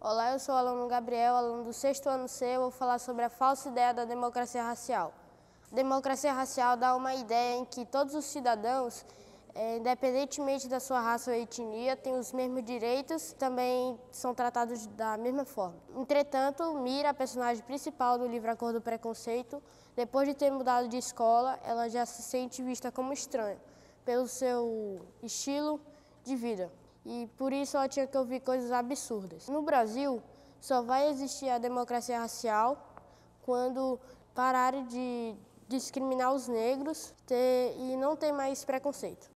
Olá, eu sou o aluno Gabriel, aluno do sexto ano C. Eu vou falar sobre a falsa ideia da democracia racial. A democracia racial dá uma ideia em que todos os cidadãos, independentemente da sua raça ou etnia, têm os mesmos direitos e também são tratados da mesma forma. Entretanto, Mira, a personagem principal do livro A Cor do Preconceito, depois de ter mudado de escola, ela já se sente vista como estranha pelo seu estilo de vida. E por isso ela tinha que ouvir coisas absurdas. No Brasil, só vai existir a democracia racial quando pararem de discriminar os negros e não ter mais preconceito.